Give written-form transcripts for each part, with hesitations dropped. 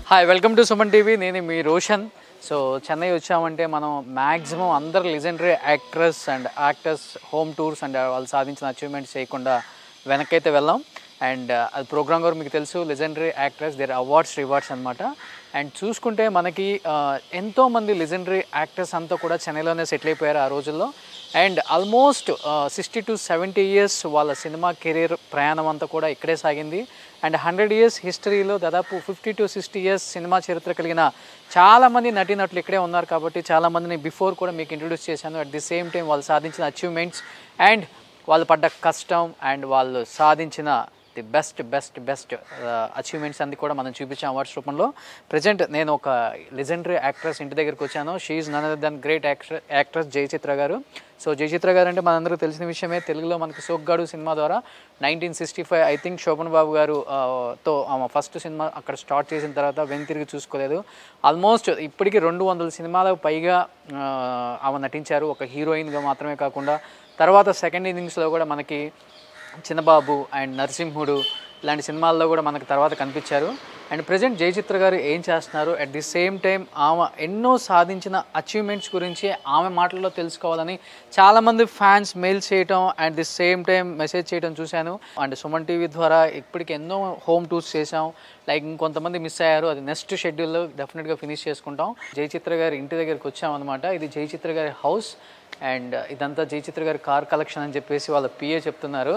Hi welcome to Suman TV. నేను మీ Roshan. So Chennai వచ్చామంటే మనం మ్యాక్సిమం అందరు legendary actress and actors home tours and వాళ్ళు సాధించిన అచీవ్మెంట్స్ చేయకుండా వెనక్కైతే వెళ్ళాం. అండ్ అది ప్రోగ్రామ్ కూడా మీకు తెలుసు, legendary actress their awards rewards అనమాట. అండ్ చూసుకుంటే మనకి ఎంతోమంది లెజెండరీ యాక్టర్స్ అంతా కూడా చెన్నైలోనే సెటిల్ అయిపోయారు ఆ రోజుల్లో. అండ్ ఆల్మోస్ట్ 60 to 70 years వాళ్ళ సినిమా కెరీర్ ప్రయాణం అంతా కూడా ఇక్కడే సాగింది. అండ్ 100 years హిస్టరీలో దాదాపు 50 to 60 years సినిమా చరిత్ర కలిగిన చాలామంది నటీనటులు ఇక్కడే ఉన్నారు. కాబట్టి చాలామందిని బిఫోర్ కూడా మీకు ఇంట్రొడ్యూస్ చేశాను. అట్ ది సేమ్ టైం వాళ్ళు సాధించిన అచీవ్మెంట్స్ అండ్ వాళ్ళు పడ్డ కష్టం అండ్ వాళ్ళు సాధించిన ది బెస్ట్ అచీవ్మెంట్స్ అన్ని కూడా మనం చూపించాం అవార్డ్స్ రూపంలో. ప్రజెంట్ నేను ఒక లెజెండరీ యాక్ట్రెస్ ఇంటి దగ్గరికి వచ్చాను. She none other then great actress Jayachitra garu. So Jayachitra గారు అంటే మనందరికీ తెలిసిన విషయమే. తెలుగులో మనకి సోగ్గాడు సినిమా ద్వారా 1965 ఐ థింక్ శోభన్ బాబు గారు తో ఆమె ఫస్ట్ సినిమా అక్కడ స్టార్ట్ చేసిన తర్వాత వెనుతిరిగి చూసుకోలేదు. ఆల్మోస్ట్ ఇప్పటికీ 200 సినిమాలకు పైగా ఆమె నటించారు, ఒక హీరోయిన్గా మాత్రమే కాకుండా. తర్వాత సెకండ్ ఇన్నింగ్స్లో కూడా మనకి చిన్నబాబు అండ్ నరసింహుడు ఇలాంటి సినిమాల్లో కూడా మనకు తర్వాత కనిపించారు. అండ్ ప్రజెంట్ జయచిత్ర గారు ఏం చేస్తున్నారు, అట్ ది సేమ్ టైం ఆమె ఎన్నో సాధించిన అచీవ్మెంట్స్ గురించి ఆమె మాటల్లో తెలుసుకోవాలని చాలామంది ఫ్యాన్స్ మెయిల్ చేయటం and the same time message చేయడం చూశాను. అండ్ సుమన్ టీవీ ద్వారా ఇప్పటికి ఎన్నో హోమ్ టూర్స్ చేసాం. లైక్ ఇంకొంతమంది మిస్ అయ్యారు, అది నెక్స్ట్ షెడ్యూల్లో డెఫినెట్గా ఫినిష్ చేసుకుంటాం. జయచిత్ర గారి ఇంటి దగ్గరికి వచ్చామన్నమాట. ఇది జయచిత్ర గారి హౌస్ అండ్ ఇదంతా జయచిత్ర గారి కార్ కలెక్షన్ అని చెప్పేసి వాళ్ళ పిఏ చెప్తున్నారు.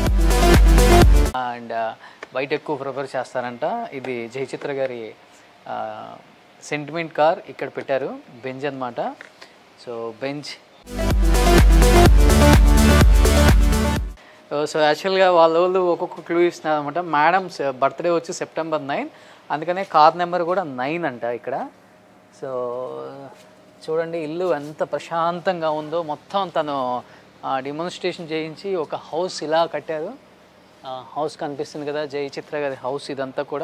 అండ్ బయట ఎక్కువ ప్రిఫర్ చేస్తారంట. ఇది జయచిత్ర గారి సెంటిమెంట్ కార్ ఇక్కడ పెట్టారు, బెంజ్ అనమాట. So Benz. సో యాక్చువల్గా వాళ్ళు ఒక్కొక్క క్లూ ఇస్తున్నారు అనమాట. మేడం బర్త్డే వచ్చి September 9, అందుకనే కార్ నెంబర్ కూడా 9 అంట ఇక్కడ. సో చూడండి ఇల్లు ఎంత ప్రశాంతంగా ఉందో. మొత్తం తను డెమోన్స్ట్రేషన్ చేయించి ఒక హౌస్ ఇలా కట్టారు. హౌస్ కనిపిస్తుంది కదా, జయచిత్ర గారి హౌస్ ఇదంతా కూడా.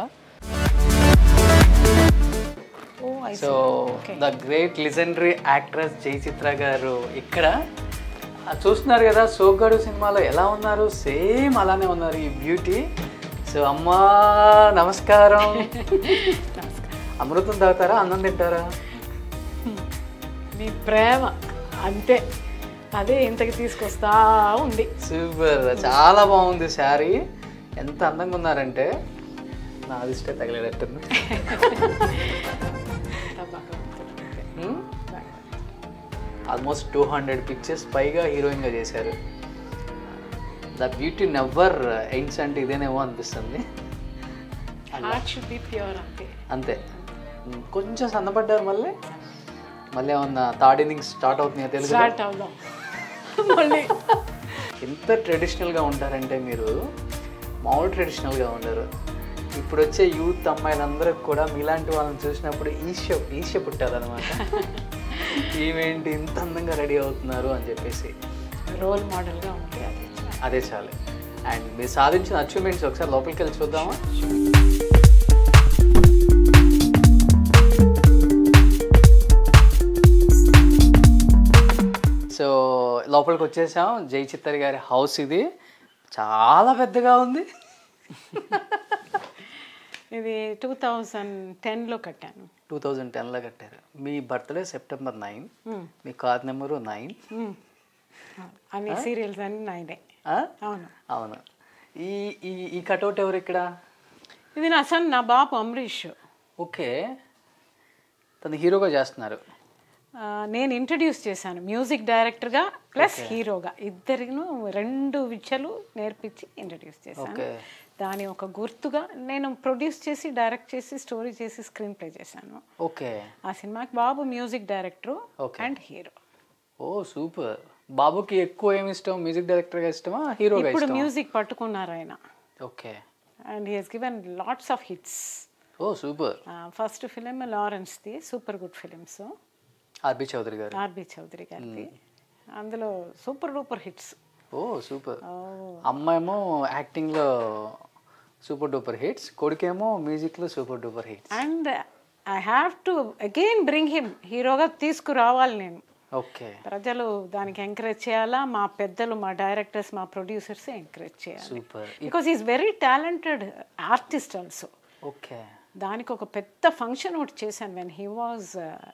So the great legendary actress Jayachitra garu ఇక్కడ చూస్తున్నారు కదా. సోగ్గాడు సినిమాలో ఎలా ఉన్నారు, సేమ్ అలానే ఉన్నారు ఈ బ్యూటీ. సో అమ్మా నమస్కారం. అమృతం తాగుతారా, అన్నం తింటారా? మీ ప్రేమ అంతే, అదే ఇంతకి తీసుకొస్తా ఉంది. సూపర్, చాలా బాగుంది శారీ. ఎంత అందంగా ఉన్నారంటే నా అదిష్టే తగిలేటట్టుంది. ఆల్మోస్ట్ 200 పిక్చర్స్ పైగా హీరోయిన్గా చేశారు. ద బ్యూటీ నెవర్ ఎండ్స్ అంటే ఇదేనేమో అనిపిస్తుంది. అంతే. కొంచెం సన్నపడ్డారు, మళ్ళీ ఏమన్నా థర్డ్ ఇన్నింగ్స్ స్టార్ట్ అవుతున్నాయో తెలుసు. ఎంత ట్రెడిషనల్గా ఉంటారంటే మీరు మామూలు ట్రెడిషనల్గా ఉండరు. ఇప్పుడు వచ్చే యూత్ అమ్మాయిలందరికి కూడా మీలాంటి వాళ్ళని చూసినప్పుడు ఈర్ష్య పుట్టారనమాట. ఈవేంటి ఇంత అందంగా రెడీ అవుతున్నారు అని చెప్పేసి రోల్ మోడల్గా ఉంటే అదే చాలు. అండ్ మీరు సాధించిన అచీవ్మెంట్స్ ఒకసారి లోపలికి వెళ్ళి చూద్దామా? సో లోపలికి వచ్చేసాం. జయచిత్ర గారి హౌస్ ఇది చాలా పెద్దగా ఉంది. ఇది 2010లో కట్టాను. 2010లో కట్టారు. మీ బర్త్డే September 9, మీ కార్ నెంబరు 9. అన్ని సీరియల్స్ అన్ని 9. అవును అవును. ఈ ఈ కటౌట్ ఎవరు ఇక్కడ? ఇది నా సన్, నా బాబు అమరీష్. ఓకే, తను హీరోగా చేస్తున్నారు. నేను ఇంట్రడ్యూస్ చేశాను మ్యూజిక్ డైరెక్టర్గా ప్లస్ హీరోగా, ఇద్దరిను 2 విద్యలు నేర్పించి ఇంట్రడ్యూస్ చేశాను. దాని ఒక గుర్తుగా నేను ప్రొడ్యూస్ చేసి, డైరెక్ట్ చేసి, స్టోరీ చేసి, స్క్రీన్ ప్లే చేశాను. ఓకే. ఆ సినిమాకి బాబు music director and hero. Oh super. బాబుకి ఎక్కువ ఏమి ఇష్టం, మ్యూజిక్ డైరెక్టర్గా ఇష్టమా, హీరోగా? ఇప్పుడు మ్యూజిక్ పట్టుకున్నారు ఆయన. Okay. And he has given lots of hits. Oh super. First film లారెన్స్ది super good films, R B Choudary గారిది. అందులో super duper hits. Oh super. అమ్మాయేమో యాక్టింగ్లో సూపర్ డూపర్ హిట్స్, కొడుకేమో మ్యూజిక్లో super duper hits. And I have to again bring him, హీరోగా తీసుకురావాలి నేను. ఓకే. ప్రజలు దానికి ఎంకరేజ్ చేయాలా, మా పెద్దలు, మా డైరెక్టర్స్, మా ప్రొడ్యూసర్స్ ఎంకరేజ్ చేయాలి. Super. Because is very talented artist also. Okay. దానికి ఒక పెద్ద ఫంక్షన్ ఒకటి చేశాను when he was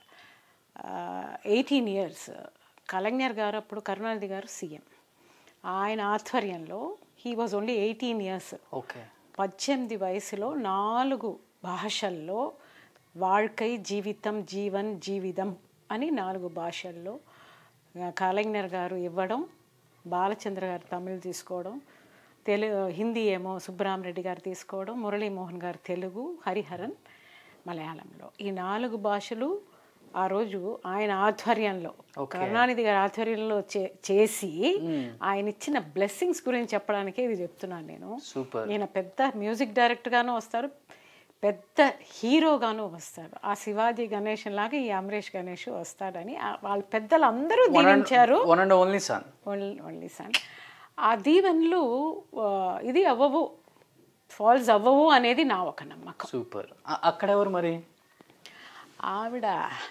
18 years. Collector garu అప్పుడు కరుణానిధి గారు సీఎం, ఆయన ఆధ్వర్యంలో he was only 18 years. Okay. 18 వయసులో 4 భాషల్లో வாழ்க்கை జీవితం జీవన్ జీవితం అని 4 భాషల్లో కలెక్టర్ గారు ఇవ్వడం, బాలచంద్ర గారు తమిళ్ తీసుకోవడం, హిందీ ఏమో సుబ్బరామరెడ్డి గారు తీసుకోవడం, మురళీమోహన్ గారు తెలుగు, హరిహరన్ మలయాళంలో. ఈ 4 భాషలు ఆ రోజు ఆయన ఆధ్వర్యంలో, కరుణానిధి గారి ఆధ్వర్యంలో చేసి ఆయన ఇచ్చిన బ్లెస్సింగ్స్ గురించి చెప్పడానికే ఇది చెప్తున్నాను నేను. ఈయన పెద్ద మ్యూజిక్ డైరెక్టర్గాను వస్తారు, పెద్ద హీరోగాను వస్తాడు. ఆ శివాజీ గణేషన్ లాగా ఈ అమరేష్ గణేష్ వస్తాడని వాళ్ళ పెద్దలు అందరూ దీవించారు. Only sun. ఆ దీవెనలు ఇది అవ్వవు, ఫాల్స్ అవ్వవు అనేది నా ఒక నమ్మకం. సూపర్. అక్కడ ఎవరు మరి? ఆవిడ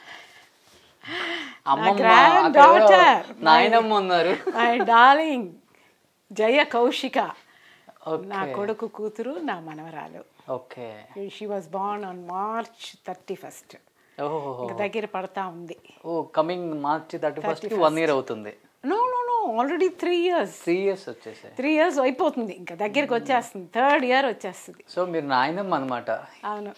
గ్రాండ్ డాటర్, నాయనమ్మ ఉన్నారు, మై డార్లింగ్ జయ కౌశిక, నా కొడుకు కూతురు, నా మనవరాలు. Okay. She was born on March 31st. ఇంకా దగ్గర పడతా ఉంది. కమింగ్ March 31st 1 year అవుతుంది. No already 3 years. 3 years వచ్చేసాయి. 3 years అయిపోతుంది, ఇంకా దగ్గరికి వచ్చేస్తుంది, 3rd year వచ్చేస్తుంది. సో మీరు నాయనమ్మ అనమాట. అవును,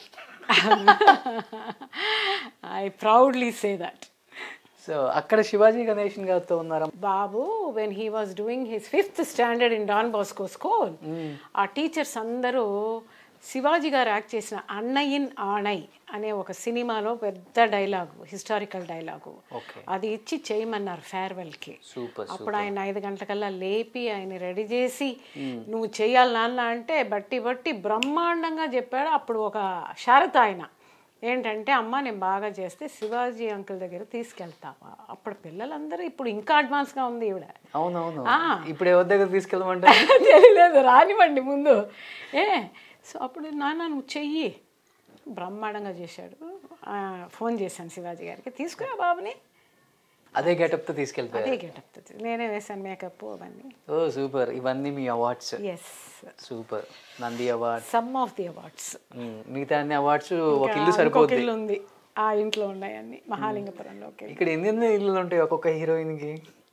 I proudly say that. So అక్కడ శివాజీ గణేషన్ గారితో ఉన్నారా బాబు? When he was doing his 5th standard in Don Bosco school, ఆ టీచర్స్ అందరూ శివాజీ గారు యాక్ట్ చేసిన అన్నయిన్ ఆణై అనే ఒక సినిమాలో పెద్ద డైలాగు, హిస్టారికల్ డైలాగు, అది ఇచ్చి చేయమన్నారు ఫేర్వెల్కి. అప్పుడు ఆయన 5 గంటలకల్లా లేపి ఆయన రెడీ చేసి నువ్వు చెయ్యాలి నాన్న అంటే బట్టి బ్రహ్మాండంగా చెప్పాడు. అప్పుడు ఒక షరతు ఆయన ఏంటంటే, అమ్మ నేను బాగా చేస్తే శివాజీ అంకుల్ దగ్గర తీసుకెళ్తావా? అప్పుడు పిల్లలందరూ, ఇప్పుడు ఇంకా అడ్వాన్స్గా ఉంది ఈవిడ. అవునవును. ఇప్పుడు ఎవరి దగ్గర తీసుకెళ్ళమంటే తెలియలేదు, రానివ్వండి ముందు. సో అప్పుడు నాన్న నువ్వు చెయ్యి, బ్రహ్మాండంగా చేశాడు. ఫోన్ చేశాను శివాజీ గారికి, తీసుకురా బాబుని. అదే గెటప్తో తీసుకెళ్తాను. అదే గెటప్తో నేనే వేసాను మేకప్ అవన్నీ. Oh super. ఇవన్నీ మీ awards? Yes. Super. Nandi awards, some of the awards. మిగతా అన్ని అవార్డ్స్ ఒక ఇల్లు సరిపోతుంది. ఇల్లు ఉంది, ఆ ఇంట్లో ఉన్నాయి అన్ని, మహాలింగపురంలో. ఇక్కడ ఎన్ని ఇల్లులు ఉంటాయి ఒక్కొక్క హీరోయిన్కి?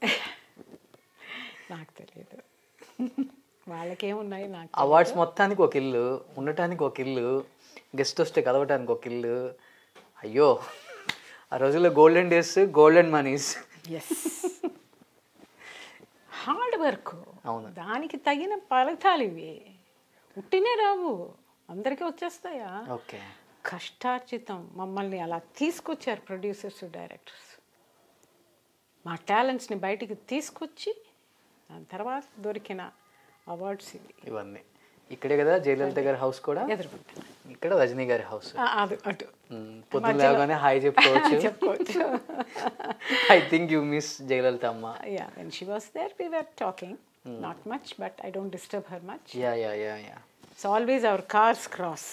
నాకు తెలియదు, వాళ్ళకేమున్నాయి నాకు. అవార్డ్స్ మొత్తానికి ఒక ఇల్లు, ఉండటానికి ఒక ఇల్లు, గెస్ట్ వస్తే కలవటానికి ఒక ఇల్లు. అయ్యో, ఆ రోజుల్లో golden days, golden monies. Yes, hard work. అవును, దానికి తగిన ఫలితాలు ఇవి. ఉట్టినే రావు, అందరికీ వచ్చేస్తాయా? ఓకే. కష్టార్జితం. మమ్మల్ని అలా తీసుకొచ్చారు ప్రొడ్యూసర్స్, డైరెక్టర్స్, మా టాలెంట్స్ని బయటికి తీసుకొచ్చి దాని తర్వాత దొరికిన అవార్డ్స్ ఇవన్నీ. ఇక్కడే కదా జయలలిత గారి హౌస్ కూడా ఎదుర్కొంటాను, ఇక్కడ రజనీ గారి హౌస్. అది అటు పొద్దున లేవగానే హాయ్ చెప్పుకోవచ్చు. I think you miss Jayalalithaa Amma. Yeah, when she was there we were talking, not much, but I don't disturb her much. Yeah. So always our cars cross.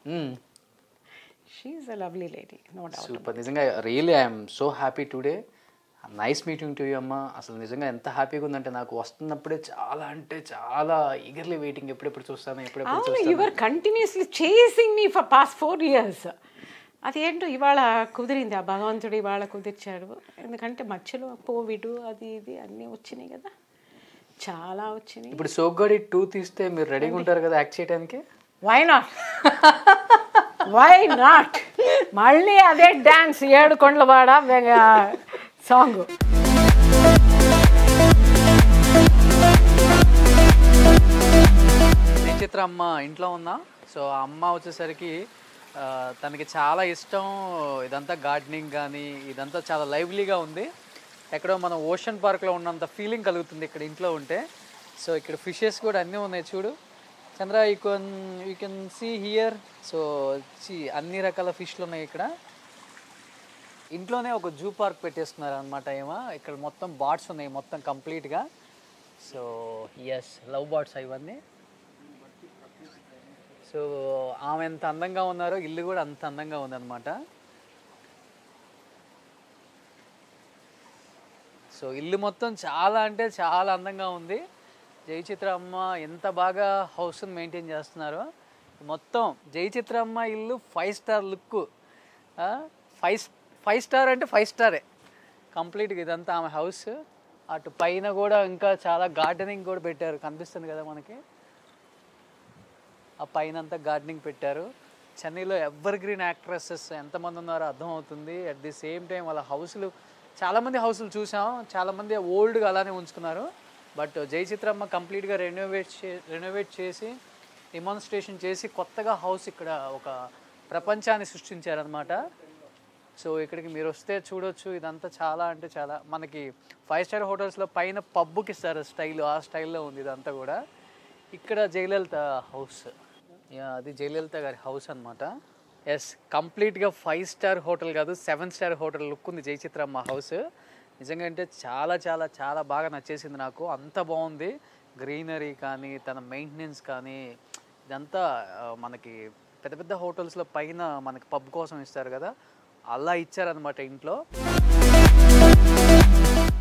She is a lovely lady, no doubt. Super. నిజంగా really I'm so happy today. Nice meeting to you Amma. అసలు నిజంగా ఎంత హ్యాపీగా ఉందంటే, నాకు వస్తున్నప్పుడే చాలా అంటే చాలా ఈగర్లీ వెయిటింగ్, ఎప్పుడెప్పుడు చూస్తాను ఎప్పుడెప్పుడు చూస్తాను. You are continuously chasing me for past 4 years. అది ఏంటో ఇవాళ కుదిరింది, ఆ భగవంతుడు ఇవాళ కుదిర్చాడు. ఎందుకంటే మధ్యలో కోవిడ్ అది ఇది అన్నీ వచ్చినాయి కదా, చాలా వచ్చినాయి. ఇప్పుడు సోగ్గాడి 2 తీస్తే మీరు రెడీగా ఉంటారు కదా యాక్ట్ చేయడానికి? Why not? Why not? మళ్ళీ అదే డ్యాన్స్, 7 కొండలవాడ సాంగ్. చిత్ర అమ్మ ఇంట్లో ఉన్నా. సో ఆ అమ్మ వచ్చేసరికి తనకి చాలా ఇష్టం ఇదంతా, గార్డెనింగ్ కానీ ఇదంతా చాలా లైవ్లీగా ఉంది. ఎక్కడో మనం ఓషన్ పార్క్లో ఉన్నంత ఫీలింగ్ కలుగుతుంది ఇక్కడ ఇంట్లో ఉంటే. సో ఇక్కడ ఫిషెస్ కూడా అన్నీ ఉన్నాయి చూడు Chandra, you can see here. So అన్ని రకాల ఫిష్లు ఉన్నాయి ఇక్కడ. ఇంట్లోనే ఒక జూ పార్క్ పెట్టేస్తున్నారు అనమాట ఏమో. ఇక్కడ మొత్తం బార్డ్స్ ఉన్నాయి మొత్తం కంప్లీట్గా. సో ఎస్, లవ్ బార్డ్స్ ఇవన్నీ. సో ఆమె ఎంత అందంగా ఉన్నారో ఇల్లు కూడా అంత అందంగా ఉందన్నమాట. సో ఇల్లు మొత్తం చాలా అంటే చాలా అందంగా ఉంది. జయచిత్ర అమ్మ ఎంత బాగా హౌస్ని మెయింటైన్ చేస్తున్నారో. మొత్తం జై చిత్రమ్మ ఇల్లు 5 స్టార్ లుక్. 5 స్టార్ అంటే 5 స్టారే కంప్లీట్గా. ఇదంతా ఆమె హౌస్. అటు పైన కూడా ఇంకా చాలా గార్డెనింగ్ కూడా పెట్టారు, కనిపిస్తుంది కదా మనకి. ఆ పైన అంతా గార్డెనింగ్ పెట్టారు. చెన్నైలో ఎవర్ గ్రీన్ యాక్ట్రెసెస్ ఎంతమంది ఉన్నారో అర్థమవుతుంది. అట్ ది సేమ్ టైం వాళ్ళ హౌస్లు, చాలామంది హౌస్లు చూసాం, చాలామంది ఓల్డ్గా అలానే ఉంచుకున్నారు. బట్ జై చిత్రమ్మ కంప్లీట్గా రెనోవేట్ చేసి డిమాన్స్ట్రేషన్ చేసి కొత్తగా హౌస్ ఇక్కడ ఒక ప్రపంచాన్ని సృష్టించారనమాట. సో ఇక్కడికి మీరు వస్తే చూడొచ్చు. ఇదంతా చాలా అంటే చాలా మనకి 5 స్టార్ హోటల్స్లో పైన పబ్బుకి ఇస్తారు స్టైల్, ఆ స్టైల్లో ఉంది ఇదంతా కూడా. ఇక్కడ జయలలిత హౌస్, అది జయలలిత గారి హౌస్ అనమాట. ఎస్, కంప్లీట్గా 5 స్టార్ హోటల్ కాదు 7 స్టార్ హోటల్ లుక్ ఉంది జై చిత్రమ్మ హౌస్. నిజంగా అంటే చాలా చాలా చాలా బాగా నచ్చేసింది నాకు. అంత బాగుంది, గ్రీనరీ కానీ తన మెయింటెనెన్స్ కానీ. ఇదంతా మనకి పెద్ద పెద్ద హోటల్స్లో పైన మనకి పబ్ కోసం ఇస్తారు కదా, అలా ఇచ్చారనమాట ఇంట్లో.